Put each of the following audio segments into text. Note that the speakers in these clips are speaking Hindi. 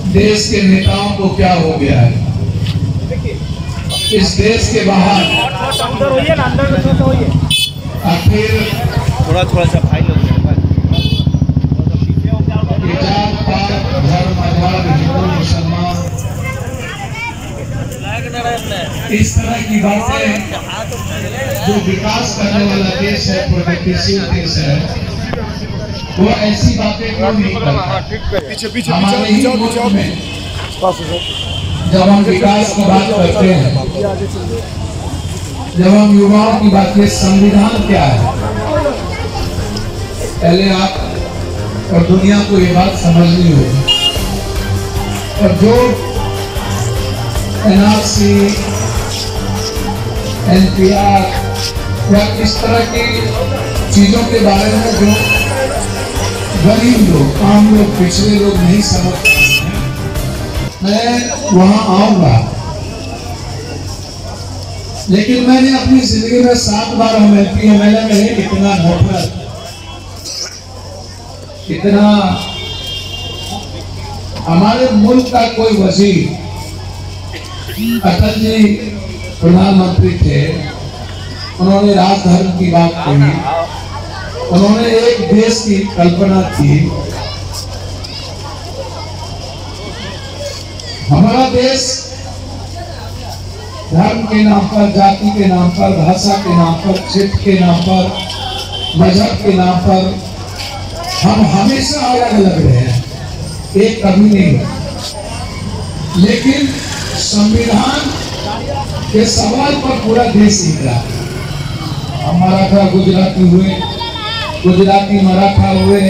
देश के नेताओं को क्या हो गया है। इस देश के बाहर आखिर थोड़ा सा भाई लोग जात पात धर्म मजहब हिंदू मुसलमान इस तरह की बातें जो विकास करने वाला देश है, प्रगतिशील देश है, वो ऐसी बातें क्यों नहीं करता। हमारे ही मुल्क में जब हम विकास की बात करते हैं, जब हम युवाओं की बात करते, संविधान क्या है, पहले आप और दुनिया को ये बात समझनी होगी। और जो एनआरसी, एनपीआर या इस तरह की चीजों के बारे में जो गरीब लोग, आम लोग, पिछड़े लोग नहीं समझ पाते, मैं वहां आऊंगा। लेकिन मैंने अपनी जिंदगी में 7 बार हम एमपी एमएलए में इतना नफरत, इतना हमारे मुल्क का कोई वजीर, अटल जी प्रधानमंत्री थे, उन्होंने राजधर्म की बात कही, उन्होंने एक देश की कल्पना की। हमारा देश धर्म के नाम पर, जाति के नाम पर, भाषा के नाम पर, क्षेत्र के नाम पर, मजहब के नाम पर हम हमेशा अलग अलग रहे हैं, एक कभी नहीं। लेकिन संविधान के सवाल पर पूरा देश निकला। हम मराठा गुजराती हुए, गुजराती मराठा हुए,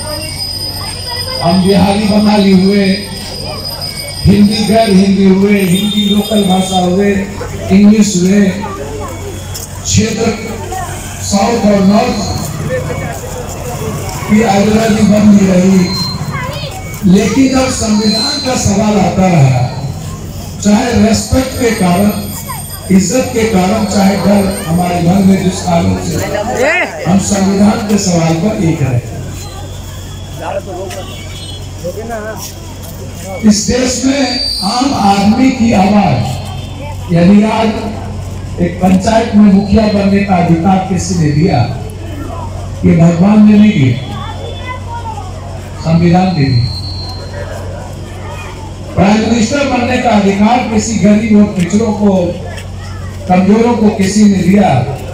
हम बिहारी बंगाली हुए, हिंदी गैर हिंदी हुए, हिंदी लोकल भाषा हुए, इंग्लिश हुए, क्षेत्र साउथ और नॉर्थ की आइडियोलॉजी बन नहीं रही। लेकिन जब संविधान का सवाल आता रहा, चाहे रेस्पेक्ट के कारण, इज्जत के कारण, चाहे डर हमारे मन में जिस कारण से, हम संविधान के सवाल पर एक रहे। इस देश में आम आदमी की आवाज, यदि आज एक पंचायत में मुखिया बनने का अधिकार किसी ने दिया, ये भगवान ने नहीं दिया, संविधान ने दिया। प्राइम मिनिस्टर बनने का अधिकार किसी गरीब और पिछड़ों को, कमजोरों को किसी ने दिया,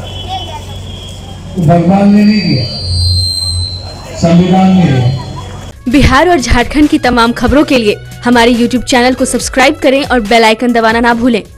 तो भगवान ने नहीं दिया, संविधान ने दिया। बिहार और झारखंड की तमाम खबरों के लिए हमारे YouTube चैनल को सब्सक्राइब करें और बेल आइकन दबाना ना भूलें।